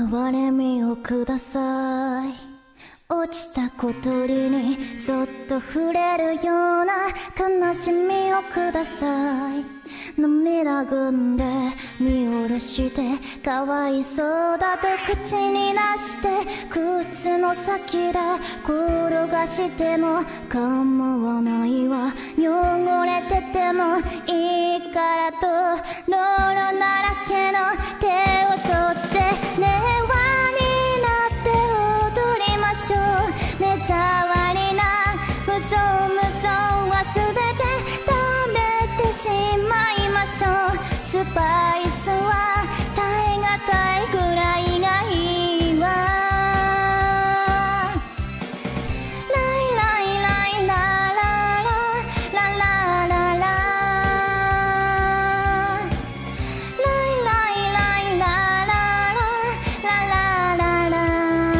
哀れみをください。落ちた小鳥にそっと触れるような悲しみをください。涙ぐんで見下ろしてかわいそうだと口に出して靴の先で転がしても構わないわ。汚れててもいいからと泥だらけの手を取ってねえ輪になって踊りましょう。目障りな無造無造はすべて食べてしまいましょう。スパイスは耐え難いぐらいがいいわ。ライライライラララララララライライライララララララ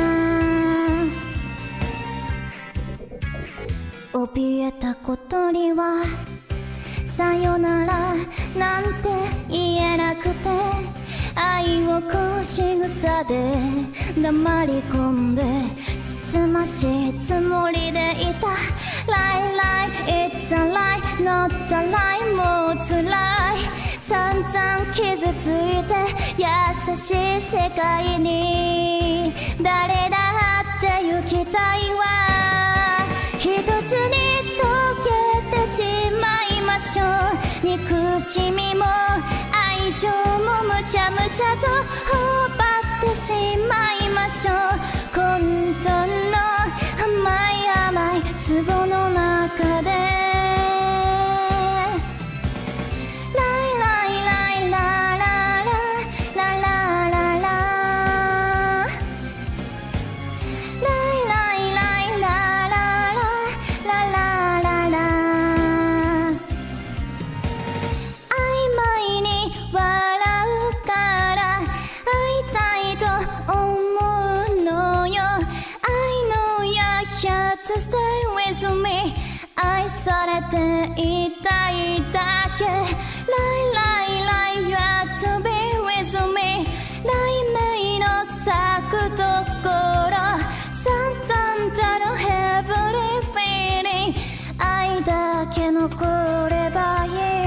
怯えた小鳥はさよならなんて言えなくて愛をこう仕草で黙り込んでつつましいつもりでいた。 Lie lie it's a lie not a lie もう辛い散々傷ついて優しい世界に誰だって行きたいわ。一つに溶けてしまいましょう。憎しみも愛情もむしゃむしゃと頬張ってしまいましょう。混沌の甘い甘い壺の中でライライライラララララララライライライララララララ曖昧に笑うから会いたいと思うのよ。 I know you have to stay with me 愛されていたいだけ Lie lie lie you have to be with me 雷鳴の咲くところサンタンタの Heavenly feeling 愛だけ残ればいい。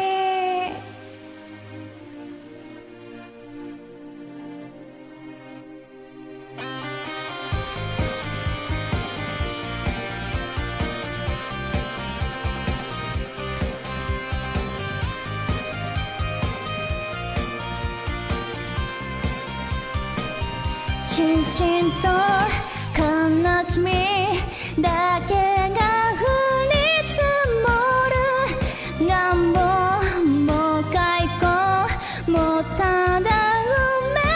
しんしんと悲しみだけが降り積もる。願望も開口もただ埋め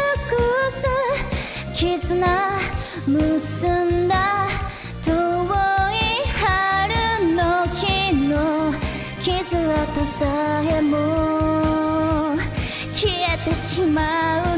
尽くす絆結んだ遠い春の日の傷跡さえも消えてしまう